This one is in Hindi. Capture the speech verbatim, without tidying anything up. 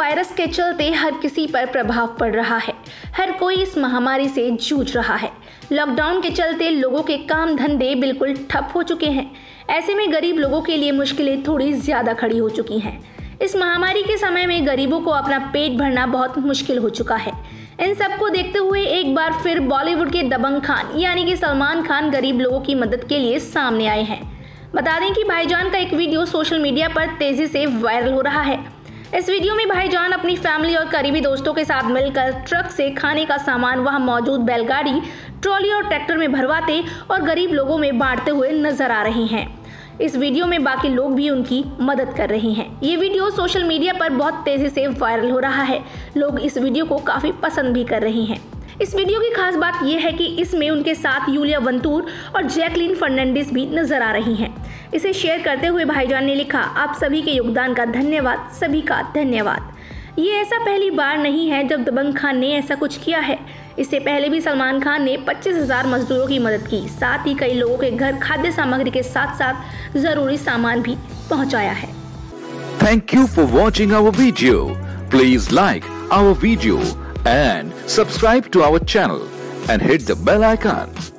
वायरस के चलते हर किसी पर प्रभाव पड़ रहा है। हर कोई इस महामारी से जूझ रहा है। लॉकडाउन के चलते लोगों के काम धंधे बिल्कुल ठप हो चुके हैं। ऐसे में गरीब लोगों के लिए मुश्किलें थोड़ी ज्यादा खड़ी हो चुकी हैं। इस महामारी के समय में गरीबों को अपना पेट भरना बहुत मुश्किल हो चुका है। इन सब को देखते हुए एक बार फिर बॉलीवुड के दबंग खान यानी कि सलमान खान गरीब लोगों की मदद के लिए सामने आए हैं। बता दें कि भाईजान का एक वीडियो सोशल मीडिया पर तेजी से वायरल हो रहा है। इस वीडियो में भाईजान अपनी फैमिली और करीबी दोस्तों के साथ मिलकर ट्रक से खाने का सामान वहां मौजूद बैलगाड़ी, ट्रॉली और ट्रैक्टर में भरवाते और गरीब लोगों में बांटते हुए नजर आ रहे हैं। इस वीडियो में बाकी लोग भी उनकी मदद कर रहे हैं। ये वीडियो सोशल मीडिया पर बहुत तेजी से वायरल हो रहा है। लोग इस वीडियो को काफी पसंद भी कर रहे हैं। इस वीडियो की खास बात यह है कि इसमें उनके साथ यूलिया वंतूर और जैकलीन फर्नांडिस भी नजर आ रही हैं। इसे शेयर करते हुए भाईजान ने लिखा, आप सभी के योगदान का धन्यवाद, सभी का धन्यवाद। ये ऐसा पहली बार नहीं है जब दबंग खान ने ऐसा कुछ किया है। इससे पहले भी सलमान खान ने पच्चीस हजार मजदूरों की मदद की। साथ ही कई लोगों के घर खाद्य सामग्री के साथ साथ जरूरी सामान भी पहुंचाया है। Thank you for watching our video. Please like our video and subscribe to our channel and hit the bell icon.